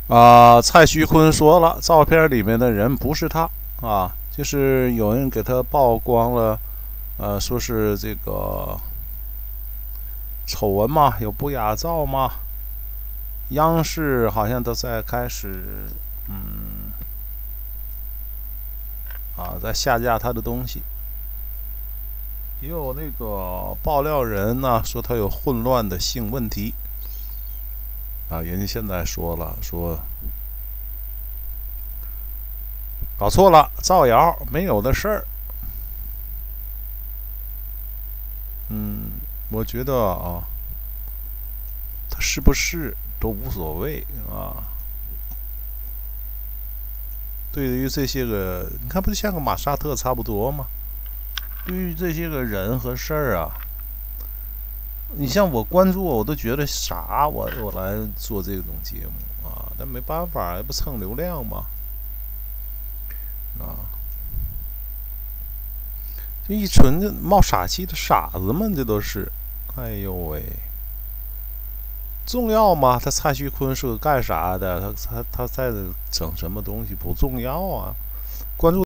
蔡徐坤说了，照片里面的人不是他啊，就是有人给他曝光了，说是这个丑闻嘛，有不雅照嘛，央视好像都在开始，嗯，在下架他的东西。也有那个爆料人呢，说他有混乱的性问题人家现在说了，说搞错了，造谣，没有的事儿。我觉得他是不是都无所谓啊。对于这些个，你看不就像个马沙特差不多吗？对于这些个人和事儿你像我关注我都觉得傻，我来做这种节目但没办法，不蹭流量嘛这一群冒傻气的傻子们，这都是，哎呦喂，重要吗？他蔡徐坤是个干啥的？他在整什么东西不重要啊？关注。